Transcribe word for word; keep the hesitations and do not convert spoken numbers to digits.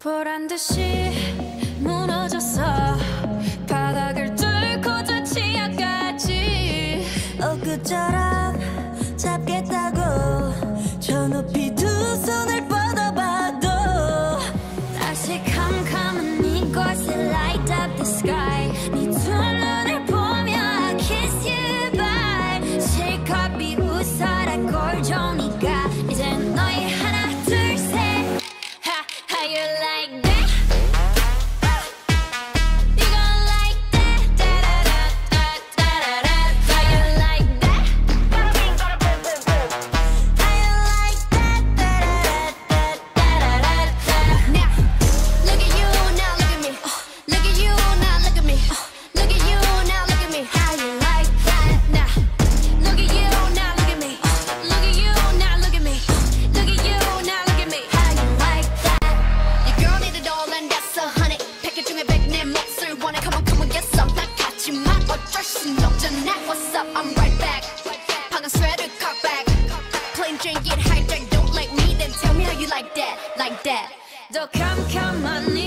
보란 듯이 무너졌어 바닥을 뚫고 저 지하까지 엊그처럼 잡겠다고 저 높이 두 손을 뻗어봐도 다시 캄캄한 이곳에 light up the sky 네 두 눈을 보며 I kiss you bye 실컷 비웃어라 꼴종이가 이젠 너의 하나 둘 셋 Ha, how you like that? You gon' like that? Da-da-da-da-da-da-da. How you like that? How you like that? Da-da-da-da-da-da-da. Now, look at you, now look at me. Look at you, now look at me. Look at you, now look at me. How you like that? Now, look at you, now look at me. Look at you, now look at me. Look at you, now look at me. How you like that? Your girl need a doll and that's a honey. 패킷 중에 백 내 몫을 원해. Come on, come on, get some. 난 같지만 어쩔 순 없잖아. What's up? I'm right back. 방금 sweater cock back. Plain Jane get hijacked. Don't like me, then tell me how you like that, like that. 더 캄캄한